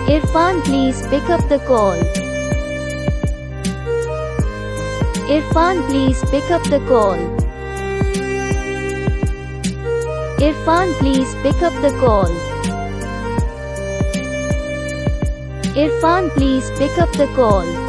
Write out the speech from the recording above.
Irfan, please pick up the call. Irfan, please pick up the call. Irfan, please pick up the call. Irfan, please pick up the call.